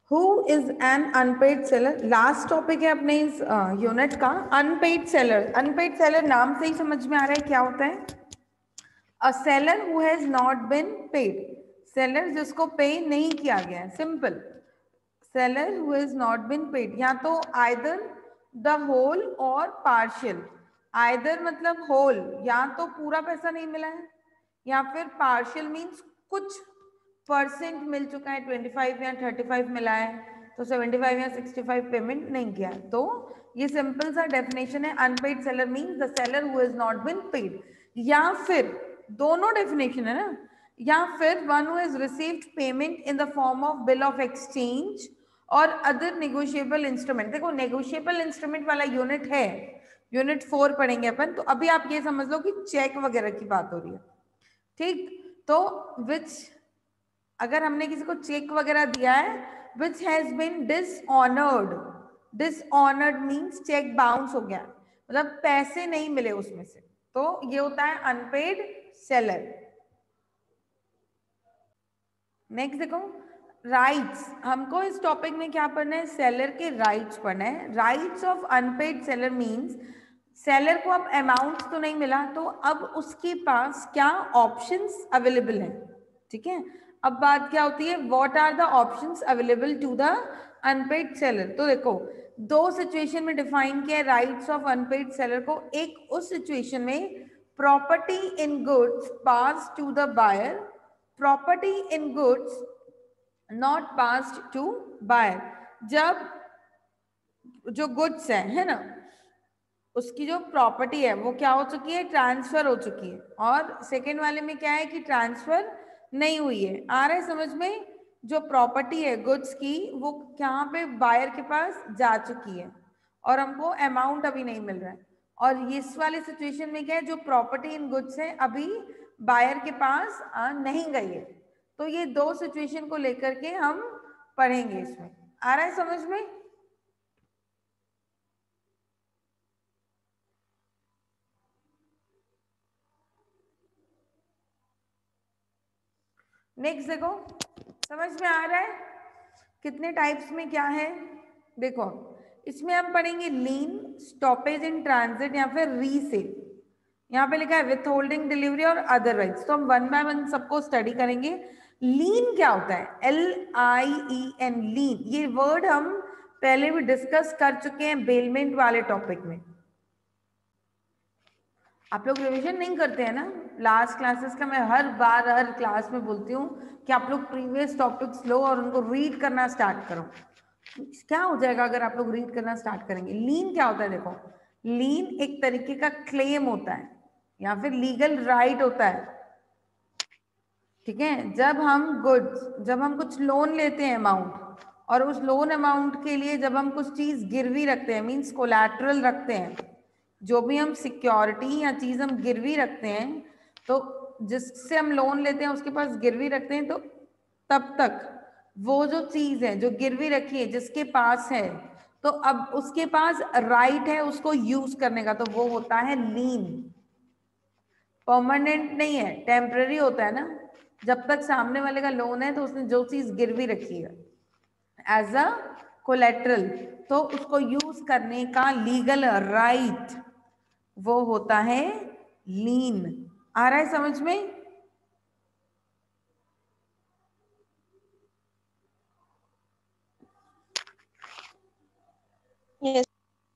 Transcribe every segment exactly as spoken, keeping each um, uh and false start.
Who is an unpaid seller, last topic है अपने इस यूनिट का, अनपेड सेलर। अनपेड सेलर नाम से ही समझ में आ रहा है क्या होता है। A seller who has not been paid, seller जिसको पे नहीं किया गया है, simple. Seller who has not been paid, या तो आइदर द होल और पार्शियल। आइदर मतलब होल, या तो पूरा पैसा नहीं मिला है, या फिर पार्शियल मीन्स कुछ परसेंट मिल चुका है, ट्वेंटी फाइव या थर्टी फाइव मिला है तो सेवेंटी फाइव या सिक्सटी फाइव पेमेंट नहीं किया है। तो ये सिंपल सा डेफिनेशन है, unpaid seller means the seller who has not been paid. या फिर दोनों डेफिनेशन है ना, या फिर one who has received payment in the form of bill of exchange और अदर नेगोशिएबल इंस्ट्रूमेंट। देखो नेगोशिएबल इंस्ट्रूमेंट वाला यूनिट है, यूनिट फोर पढ़ेंगे अपन, तो अभी आप ये समझ लो कि चेक वगैरह की बात हो रही है, ठीक। तो विच, अगर हमने किसी को चेक वगैरह दिया है, which has been dishonoured, dishonoured means cheque bounce हो गया, मतलब पैसे नहीं मिले उसमें से, तो ये होता है अनपेड सेलर। नेक्स्ट देखो, राइट्स। हमको इस टॉपिक में क्या पढ़ना है, सेलर के राइट्स पढ़ना है। Rights of unpaid seller means seller को अब अमाउंट तो नहीं मिला, तो अब उसके पास क्या ऑप्शंस अवेलेबल हैं, ठीक है। अब बात क्या होती है, what are the options available to the unpaid seller. तो देखो दो सिचुएशन में डिफाइन किया है राइट्स ऑफ अनपेड सेलर को। एक उस सिचुएशन में property in goods pass to the buyer, property in goods not passed to buyer. जब जो गुड्स है है ना, उसकी जो प्रॉपर्टी है वो क्या हो चुकी है, ट्रांसफर हो चुकी है, और सेकेंड वाले में क्या है कि ट्रांसफर नहीं हुई है। आ रहा है समझ में, जो प्रॉपर्टी है गुड्स की वो यहाँ पे बायर के पास जा चुकी है और हमको अमाउंट अभी नहीं मिल रहा है। और इस वाले सिचुएशन में क्या है, जो प्रॉपर्टी इन गुड्स है अभी बायर के पास आ, नहीं गई है। तो ये दो सिचुएशन को लेकर के हम पढ़ेंगे इसमें। आ रहा है समझ में। नेक्स्ट देखो, समझ में आ रहा है कितने टाइप्स में क्या है। देखो इसमें हम पढ़ेंगे लीन, स्टॉपेज इन ट्रांजिट या फिर रीसेल। यहाँ पे लिखा है विथ होल्डिंग डिलीवरी और अदर राइट्स, तो हम वन बाय वन सबको स्टडी करेंगे। लीन क्या होता है, एल आई ई एन, लीन। ये वर्ड हम पहले भी डिस्कस कर चुके हैं बेलमेंट वाले टॉपिक में। आप लोग रिवीजन नहीं करते हैं ना लास्ट क्लासेस का, मैं हर बार हर क्लास में बोलती हूँ कि आप लोग प्रीवियस टॉपिक्स लो और उनको रीड करना स्टार्ट करो। क्या हो जाएगा अगर आप लोग रीड करना स्टार्ट करेंगे। लीन क्या होता है, देखो लीन एक तरीके का क्लेम होता है या फिर लीगल राइट होता है, ठीक है। जब हम गुड्स, जब हम कुछ लोन लेते हैं अमाउंट, और उस लोन अमाउंट के लिए जब हम कुछ चीज गिरवी रखते हैं, मीन्स कोलैटरल रखते हैं, जो भी हम सिक्योरिटी या चीज हम गिरवी रखते हैं, तो जिससे हम लोन लेते हैं उसके पास गिरवी रखते हैं, तो तब तक वो जो चीज है जो गिरवी रखी है जिसके पास है, तो अब उसके पास राइट है उसको यूज करने का, तो वो होता है लीन। परमानेंट नहीं है, टेम्पररी होता है ना। जब तक सामने वाले का लोन है तो उसने जो चीज गिरवी रखी है एज अ कोलेट्रल, तो उसको यूज करने का लीगल राइट वो होता है लीन। आ रहा है समझ में। yes.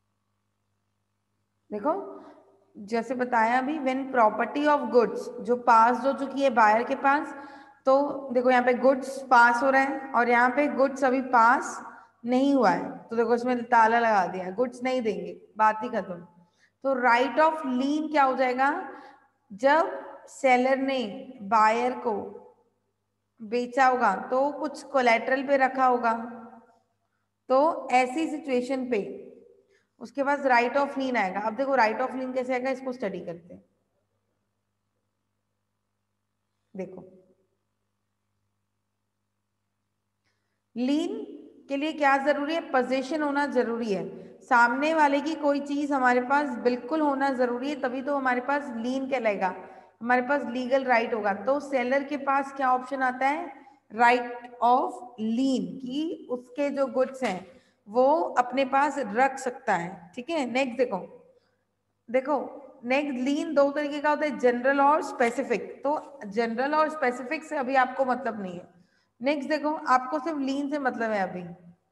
देखो जैसे बताया अभी, व्हेन प्रॉपर्टी ऑफ गुड्स जो पास हो चुकी है बायर के पास, तो देखो यहाँ पे गुड्स पास हो रहा है और यहाँ पे गुड्स अभी पास नहीं हुआ है, तो देखो इसमें ताला लगा दिया, गुड्स नहीं देंगे, बात ही खत्म। तो राइट ऑफ लीन क्या हो जाएगा, जब सेलर ने बायर को बेचा होगा तो कुछ कोलेट्रल पे रखा होगा, तो ऐसी सिचुएशन पे उसके पास राइट ऑफ लीन आएगा। अब देखो राइट ऑफ लीन कैसे आएगा, इसको स्टडी करते हैं। देखो लीन के लिए क्या जरूरी है, पोजीशन होना जरूरी है, सामने वाले की कोई चीज हमारे पास बिल्कुल होना जरूरी है, तभी तो हमारे पास लीन कहलाएगा, हमारे पास लीगल राइट होगा। तो सेलर के पास क्या ऑप्शन आता है, राइट ऑफ लीन कि उसके जो गुड्स हैं वो अपने पास रख सकता है, ठीक है। नेक्स्ट देखो, देखो नेक्स्ट लीन दो तरीके का होता है, जनरल और स्पेसिफिक। तो जनरल और स्पेसिफिक से अभी आपको मतलब नहीं है। नेक्स्ट देखो, आपको सिर्फ लीन से मतलब है अभी।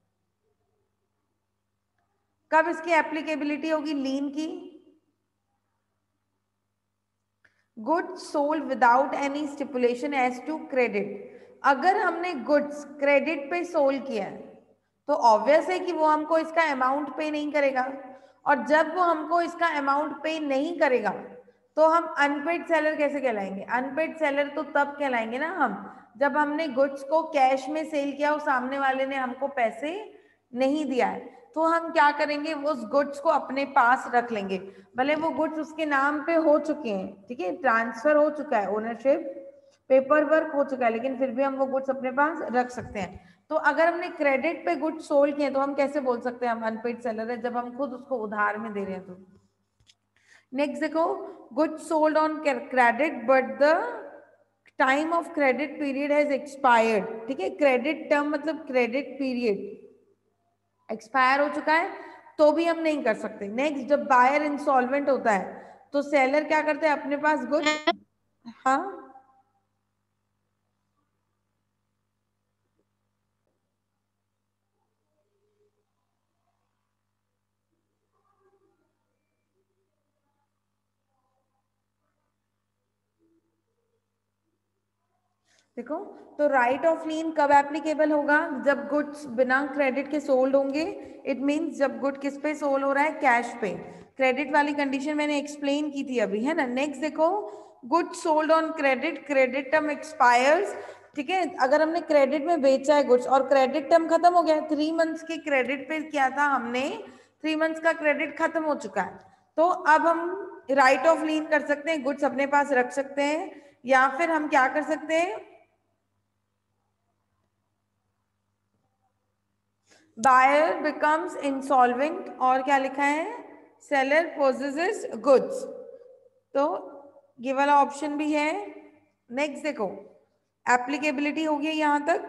कब इसकी एप्लीकेबिलिटी होगी लीन की? Goods sold without any stipulation as to credit. अगर हमने गुड्स क्रेडिट पे सोल्ड किया है तो ऑब्वियस है कि वो हमको इसका अमाउंट पे नहीं करेगा, और जब वो हमको इसका अमाउंट पे नहीं करेगा तो हम अनपेड सेलर कैसे कहलाएंगे? अनपेड सेलर तो तब कहलाएंगे ना हम, जब हमने गुड्स को कैश में सेल किया और सामने वाले ने हमको पैसे नहीं दिया है, तो हम क्या करेंगे, उस गुड्स को अपने पास रख लेंगे। भले वो गुड्स उसके नाम पे हो चुके हैं, ठीक है, ट्रांसफर हो चुका है, ओनरशिप पेपर वर्क हो चुका है, लेकिन फिर भी हम वो गुड्स अपने पास रख सकते हैं। तो अगर हमने क्रेडिट पे गुड्स सोल्ड किए तो हम कैसे बोल सकते हैं हम अनपेड सेलर है, जब हम खुद उसको उधार में दे रहे हैं तो। नेक्स्ट देखो, goods sold on credit but the time of credit period has expired, ठीक है। क्रेडिट टर्म मतलब क्रेडिट पीरियड एक्सपायर हो चुका है तो भी हम नहीं कर सकते। नेक्स्ट, जब बायर इंसॉल्वेंट होता है तो सेलर क्या करते हैं, अपने पास गुड्स, हाँ देखो, तो राइट ऑफ लीन कब एप्लीकेबल होगा? जब गुड्स बिना क्रेडिट के सोल्ड होंगे। इट मींस जब गुड किस पे सोल्ड हो रहा है? कैश पे। क्रेडिट वाली कंडीशन मैंने एक्सप्लेन की थी अभी, है ना। नेक्स्ट देखो, goods sold on credit, credit term expires, ठीक है। अगर हमने क्रेडिट में बेचा है गुड्स और क्रेडिट टर्म खत्म हो गया, थ्री मंथ्स के क्रेडिट पे किया था हमने, थ्री मंथ्स का क्रेडिट खत्म हो चुका है, तो अब हम राइट ऑफ लीन कर सकते हैं, गुड्स अपने पास रख सकते हैं, या फिर हम क्या कर सकते हैं, बायर बिकम्स इंसॉल्वेंट, और क्या लिखा है, सेलर पोजेसेस गुड्स। तो ये वाला ऑप्शन भी है। नेक्स्ट देखो, एप्लीकेबिलिटी होगी यहां तक,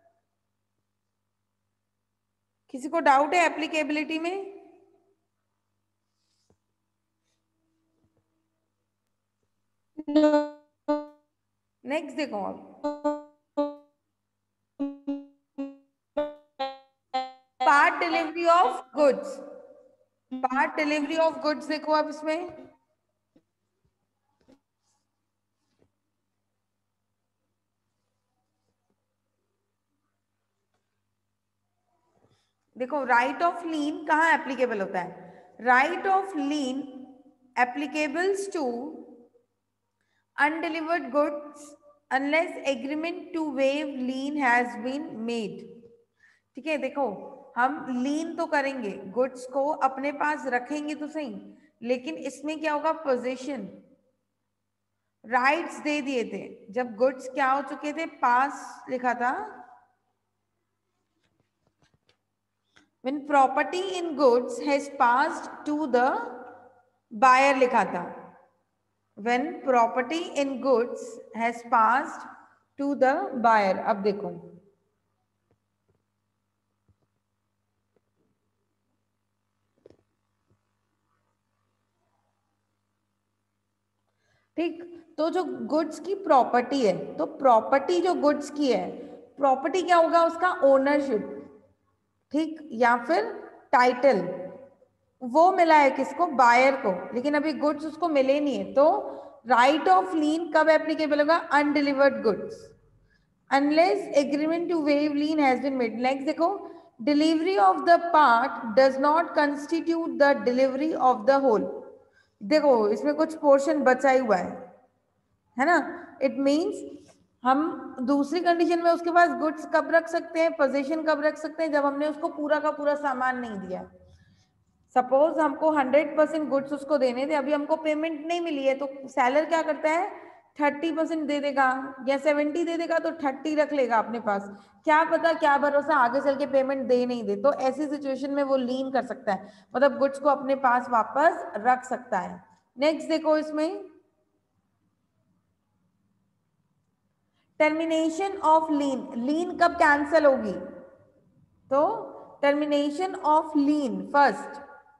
किसी को डाउट है एप्लीकेबिलिटी में? नेक्स्ट देखो, part delivery of goods, part delivery of goods देखो अब इसमें, देखो राइट ऑफ लीन कहाँ एप्लीकेबल होता है? Right of lien applicables to undelivered goods unless agreement to waive lien has been made, ठीक है। देखो, हम लीन तो करेंगे, गुड्स को अपने पास रखेंगे तो सही, लेकिन इसमें क्या होगा, पोजीशन राइट्स दे दिए थे जब गुड्स क्या हो चुके थे, पास लिखा था, when property in goods has passed to the buyer लिखा था, when property in goods has passed to the buyer। अब देखो, ठीक, तो जो गुड्स की प्रॉपर्टी है, तो प्रॉपर्टी जो गुड्स की है, प्रॉपर्टी क्या होगा, उसका ओनरशिप, ठीक, या फिर टाइटल, वो मिला है किसको, बायर को, लेकिन अभी गुड्स उसको मिले नहीं है। तो राइट ऑफ लीन कब एप्लीकेबल होगा? Undelivered goods, unless agreement to waive lien has been made. Next देखो, delivery of the part does not constitute the delivery of the whole. देखो इसमें कुछ पोर्शन बचा ही हुआ है है ना। इट मीन्स हम दूसरी कंडीशन में उसके पास गुड्स कब रख सकते हैं, पोजीशन कब रख सकते हैं, जब हमने उसको पूरा का पूरा सामान नहीं दिया। सपोज हमको हंड्रेड परसेंट गुड्स उसको देने थे, अभी हमको पेमेंट नहीं मिली है, तो सेलर क्या करता है, थर्टी परसेंट दे देगा या सेवेंटी दे देगा, तो थर्टी रख लेगा अपने पास। क्या पता, क्या भरोसा आगे चल के पेमेंट दे नहीं दे, तो ऐसी सिचुएशन में वो लीन कर सकता है, मतलब गुड्स को अपने पास वापस रख सकता है। नेक्स्ट देखो, इसमें टर्मिनेशन ऑफ लीन, लीन कब कैंसल होगी? तो termination of lien, first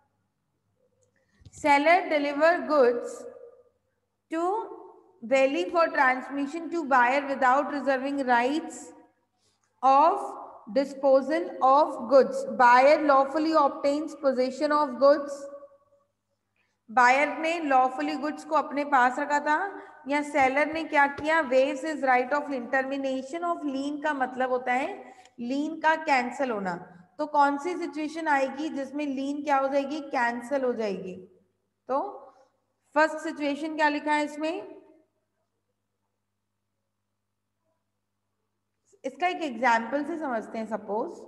seller deliver goods to belly for transmission to buyer without reserving rights of disposal of goods. Buyer lawfully obtains possession of goods. Buyer ने lawfully goods को अपने पास रखा था, या seller ने क्या किया? Waives is right of lien. Termination of lien का मतलब होता है लीन का कैंसल होना। तो कौन सी सिचुएशन आएगी जिसमें लीन क्या हो जाएगी? कैंसल हो जाएगी। तो फर्स्ट सिचुएशन क्या लिखा है इसमें? इसका एक एग्जाम्पल से समझते हैं। सपोज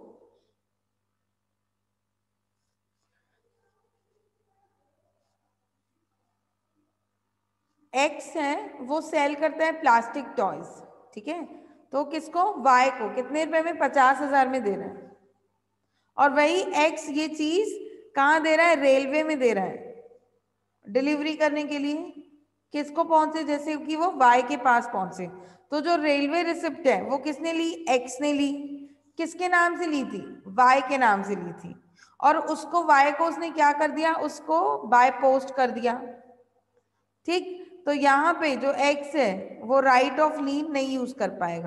एक्स है, वो सेल करता है प्लास्टिक टॉयज, ठीक है? तो किसको? वाई को। कितने रुपए में? पचास हजार में दे रहा है। और वही एक्स ये चीज कहाँ दे रहा है? रेलवे में दे रहा है डिलीवरी करने के लिए। किसको पहुंचे? जैसे कि वो वाई के पास पहुंचे। तो जो रेलवे रिसिप्ट है वो किसने ली? एक्स ने ली। किसके नाम से ली थी? वाई के नाम से ली थी। और उसको वाई को उसने क्या कर दिया? उसको बाय पोस्ट कर दिया, ठीक? तो यहाँ पे जो एक्स है वो राइट ऑफ लीन नहीं यूज कर पाएगा।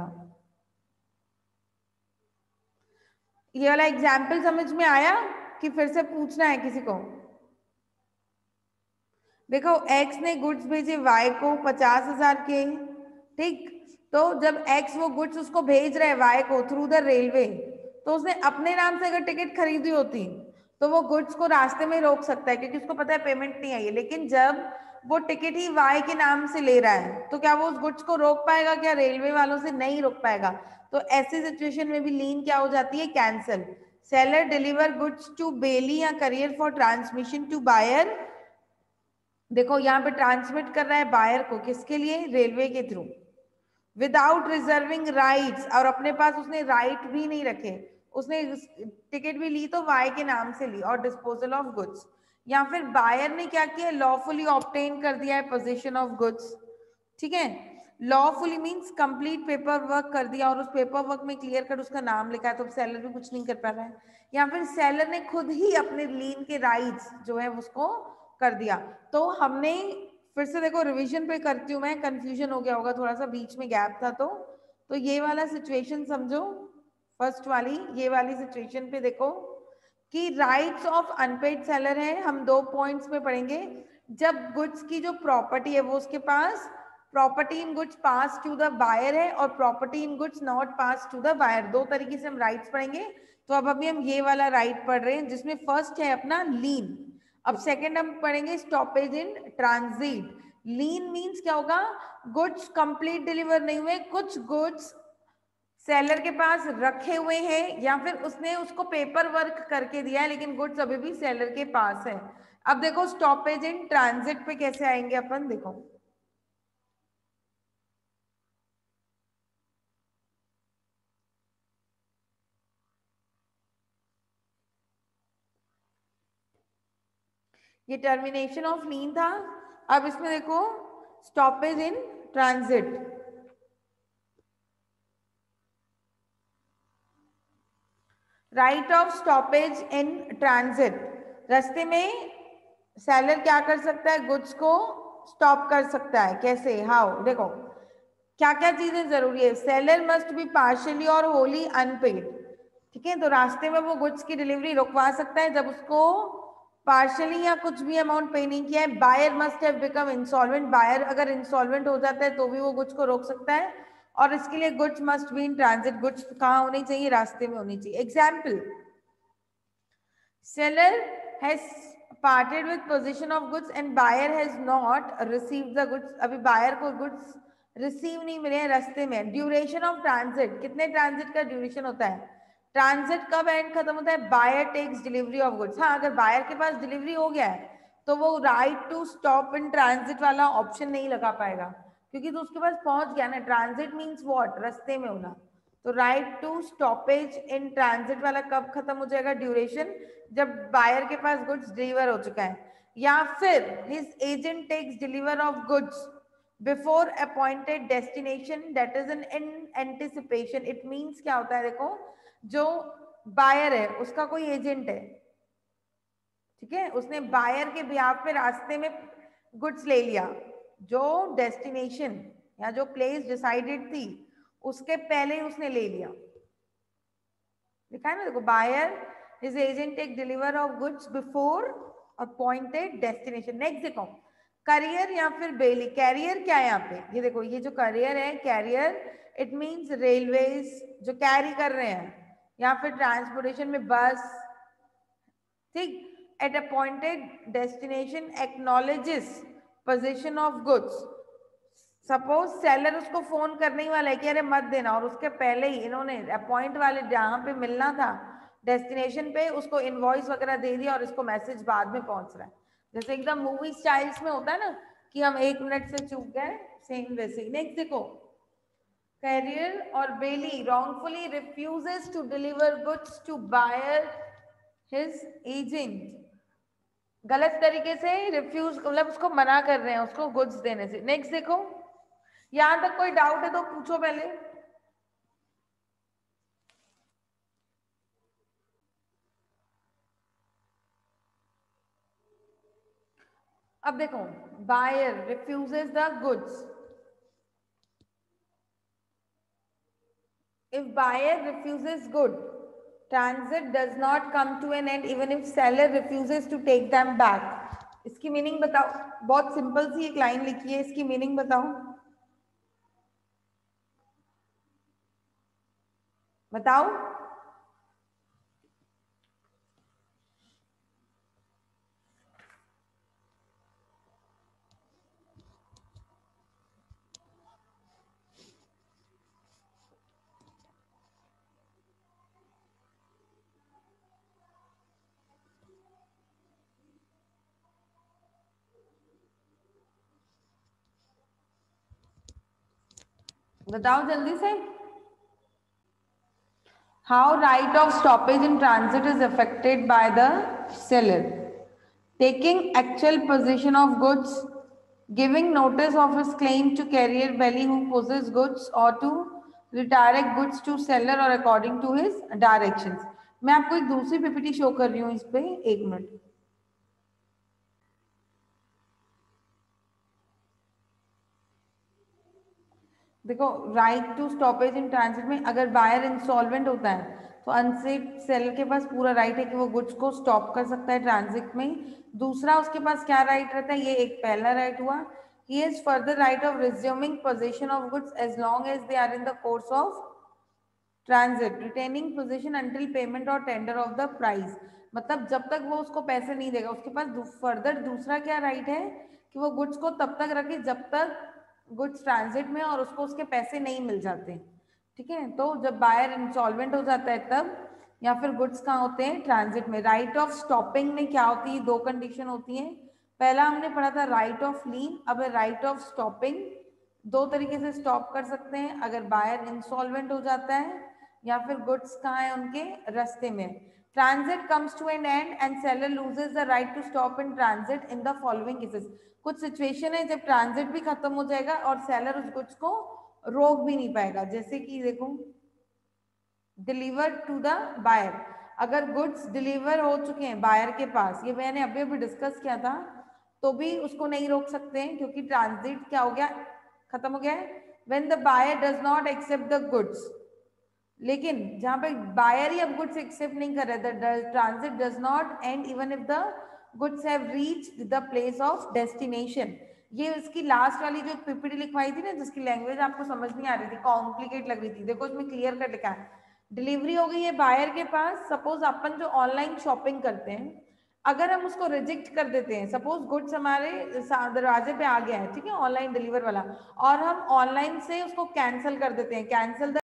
ये वाला एग्जाम्पल समझ में आया कि फिर से पूछना है किसी को? देखो, एक्स ने गुड्स भेजे वाई को पचास हजार के, ठीक? तो जब एक्स वो गुड्स उसको भेज रहा है वाई को थ्रू द रेलवे, तो उसने अपने नाम से अगर टिकट खरीदी होती तो वो गुड्स को रास्ते में रोक सकता है, क्योंकि उसको पता है पेमेंट नहीं आई है। लेकिन जब वो टिकट ही वाई के नाम से ले रहा है तो क्या वो उस गुड्स को रोक पाएगा? क्या रेलवे वालों से? नहीं रोक पाएगा। तो ऐसी सिचुएशन में भी लीन क्या हो जाती है? Cancel. Seller deliver goods to bailee या carrier for transmission to buyer. देखो यहाँ पे ट्रांसमिट कर रहा है बायर को, किसके लिए? रेलवे के थ्रू। विदाउट रिजर्विंग राइट्स, और अपने पास उसने राइट right भी नहीं रखे, उसने टिकट भी ली तो वाई के नाम से ली। और डिस्पोजल ऑफ गुड्स, या फिर बायर ने क्या किया? लॉफुली ऑब्टेन कर दिया है पोजीशन ऑफ गुड्स, ठीक है? Lawfully means complete paper work कर दिया, और उस पेपर वर्क में क्लियर कर उसका नाम लिखा है, तो सेलर भी कुछ नहीं कर पा रहा है। या फिर सेलर ने खुद ही अपने लीन के राइट्स जो है उसको कर दिया। तो हमने फिर से देखो, रिवीजन पे करती हूँ मैं, कंफ्यूजन हो गया होगा थोड़ा सा, बीच में गैप था। तो तो ये वाला सिचुएशन समझो, फर्स्ट वाली ये वाली सिचुएशन पे देखो कि राइट्स ऑफ अनपेड सेलर है। हम दो पॉइंट्स में पढ़ेंगे। जब गुड्स की जो प्रॉपर्टी है वो उसके पास, property in goods pass to the buyer है, और property in goods not pass to the buyer. दो तरीके से हम राइट्स पढ़ेंगे। तो अब अभी हम ये वाला राइट पढ़ रहे हैं जिसमें फर्स्ट है अपना लीन। अब सेकंड हम पढ़ेंगे stoppage in transit. Lien means क्या होगा? गुड्स कंप्लीट डिलीवर नहीं हुए, कुछ गुड्स सेलर के पास रखे हुए हैं, या फिर उसने उसको पेपर वर्क करके दिया है लेकिन गुड्स अभी भी सेलर के पास है। अब देखो स्टॉपेज इन ट्रांजिट पे कैसे आएंगे अपन, देखो ये टर्मिनेशन ऑफ लीन था। अब इसमें देखो stoppage in transit. Right of stoppage in transit, रास्ते में सेलर क्या कर सकता है? गुड्स को स्टॉप कर सकता है। कैसे? हाउ? देखो क्या क्या चीजें जरूरी है। सेलर मस्ट बी पार्शियली और होली अनपेड, ठीक है? तो रास्ते में वो गुड्स की डिलीवरी रुकवा सकता है जब उसको पार्शियली या कुछ भी अमाउंट पे नहीं किया है। Buyer must have become insolvent, buyer अगर इंसॉल्वेंट हो जाता है तो भी वो गुड्स को रोक सकता है। और इसके लिए goods must be in transit, goods कहाँ होनी चाहिए? रास्ते में होनी चाहिए। Example, seller has parted with possession of goods and buyer has not received the goods. अभी बायर को गुड्स रिसीव नहीं मिले हैं रास्ते में। ड्यूरेशन ऑफ ट्रांजिट, कितने ट्रांजिट का ड्यूरेशन होता है? ट्रांजिट कब एंड खत्म होता है? Buyer takes delivery of goods. हाँ, अगर बायर के पास डिलीवरी हो गया है तो वो right to stop in transit वाला ऑप्शन नहीं लगा पाएगा, क्योंकि तो उसके पास पहुंच गया ना। Transit means what? रास्ते में होना। तो right to stoppage in transit वाला कब खत्म हो जाएगा ड्यूरेशन? जब बायर के पास गुड्स डिलीवर हो चुका है। या फिर his agent takes deliver of goods, before appointed destination that is an in anticipation. It means क्या होता है, देखो जो बायर है उसका कोई एजेंट है, ठीक है, उसने बायर के बिहाफ पे रास्ते में गुड्स ले लिया, जो डेस्टिनेशन या जो प्लेस डिसाइडेड थी उसके पहले ही उसने ले लिया, लिखा है ना, देखो buyer his agent take deliver of goods before appointed destination. Next देखो करियर या फिर बेली। कैरियर क्या है यहाँ पे, ये देखो ये जो करियर है, कैरियर इट मींस रेलवेज जो कैरी कर रहे हैं, या फिर ट्रांसपोर्टेशन में बस, ठीक। At appointed destination acknowledges possession of goods. Suppose seller उसको फोन करने ही वाला है कि अरे मत देना, और उसके पहले ही इन्होंने अपॉइंट वाले जहां पे मिलना था डेस्टिनेशन पे उसको इनवॉइस वगैरह दे दिया और इसको मैसेज बाद में पहुंच रहा है। जैसे एकदम मूवी स्टाइल्स में होता है ना कि हम एक मिनट से चूक गए, सेम वैसे ही। नेक्स्ट देखो कैरियर और बेली wrongfully refuses to deliver goods to buyer his agent। गलत तरीके से रिफ्यूज मतलब उसको मना कर रहे हैं उसको गुड्स देने से। नेक्स्ट देखो, यहां तक कोई डाउट है तो पूछो पहले। अब देखो buyer refuses the goods. If buyer refuses good, transit does not come to an end even if seller refuses to take them back. इसकी मीनिंग बताओ, बहुत सिंपल सी एक लाइन लिखी है, इसकी मीनिंग बताओ बताओ। बताओ जल्दी से। How right of stoppage in transit is affected by the seller? Taking actual possession of goods, giving notice of his claim to carrier belly who possesses goods, or to redirect goods to seller or according to his directions। मैं आपको एक दूसरी PPT show कर रही हूँ इस पे, एक मिनट। देखो right to stoppage in transit में अगर बायर इंसॉल्वेंट होता है तो अनसेट सेलर के पास पूरा राइट है कि वो गुड्स को स्टॉप कर सकता है ट्रांजिट में। दूसरा उसके पास क्या राइट रहता है, ये एक पहला राइट हुआ। He has further right of resuming possession of goods as long as they are in the course of transit, retaining possession until payment और टेंडर ऑफ द प्राइस। मतलब जब तक वो उसको पैसे नहीं देगा उसके पास फर्दर दूसरा क्या राइट है कि वो गुड्स को तब तक रखे जब तक गुड्स ट्रांजिट में और उसको उसके पैसे नहीं मिल जाते, ठीक है। तो जब बायर इंसॉल्वेंट हो जाता है तब, या फिर गुड्स कहाँ होते हैं, ट्रांजिट में। राइट ऑफ स्टॉपिंग में क्या होती है, दो कंडीशन होती है। पहला हमने पढ़ा था राइट ऑफ लीन, अब राइट ऑफ स्टॉपिंग। दो तरीके से स्टॉप कर सकते हैं, अगर बायर इंसॉल्वेंट हो जाता है या फिर गुड्स कहाँ है उनके रास्ते में। Transit comes to an end and seller loses the right to stop in transit in the following cases. कुछ सिचुएशन है जब ट्रांजिट भी खत्म हो जाएगा और सेलर उस गुड्स को रोक भी नहीं पाएगा, जैसे कि देखो डिलीवर टू द बायर। अगर गुड्स डिलीवर हो चुके हैं बायर के पास, ये मैंने अभी अभी डिस्कस किया था, तो भी उसको नहीं रोक सकते हैं क्योंकि ट्रांजिट क्या हो गया, खत्म हो गया है। When the buyer does not accept the goods, लेकिन जहां पे बायर ही अब गुड्स एक्सेप्ट नहीं कर रहे, the transit does not end even if the goods have reached the place of destination. ये इसकी लास्ट वाली जो पीपीटी लिखवाई थी ना, जिसकी लैंग्वेज आपको समझ नहीं आ रही थी, कॉम्प्लिकेट लग रही थी, देखो इसमें क्लियर कर लिखा है। डिलीवरी हो गई है बायर के पास। सपोज अपन जो ऑनलाइन शॉपिंग करते हैं, अगर हम उसको रिजेक्ट कर देते हैं, सपोज गुड्स हमारे दरवाजे पे आ गया है, ठीक है, ऑनलाइन डिलीवर वाला, और हम ऑनलाइन से उसको कैंसिल कर देते हैं, कैंसिल